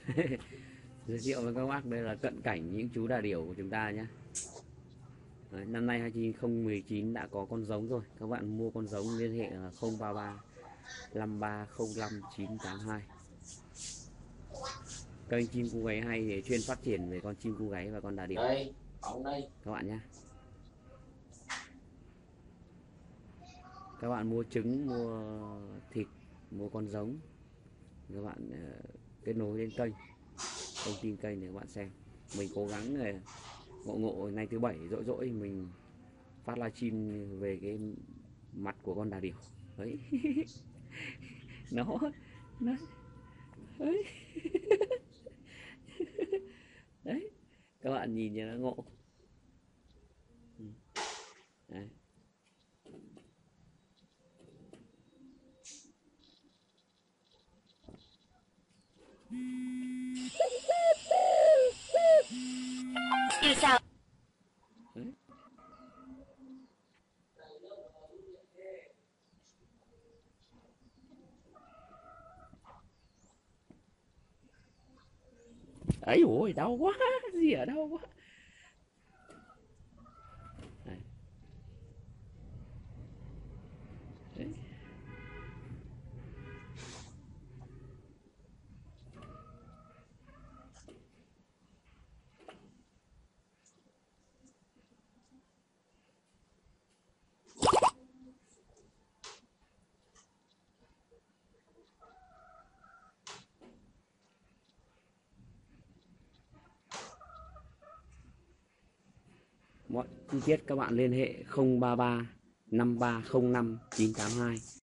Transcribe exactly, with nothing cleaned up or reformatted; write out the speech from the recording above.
Giới thiệu với các bác đây là cận cảnh những chú đà điểu của chúng ta nhé. Đấy, năm nay hai không một chín đã có con giống rồi. Các bạn mua con giống liên hệ là không ba ba năm ba không năm chín tám hai. Kênh chim cu gáy hay để chuyên phát triển về con chim cu gáy và con đà điểu đây bóng đây. các bạn nhé. Các bạn mua trứng, mua thịt, mua con giống, các bạn uh, kết nối đến kênh thông tin kênh để các bạn xem. Mình cố gắng uh, ngộ ngộ nay thứ bảy rỗi rỗi mình phát livestream về cái mặt của con đà điểu đấy. nó nó đấy. Đấy các bạn nhìn cho nó ngộ. Đấy. Như sao? Đấy. Ấy ôi đau quá, gì ở đau quá. Đấy. Đấy. Mọi chi tiết các bạn liên hệ không ba ba năm ba không năm chín tám hai.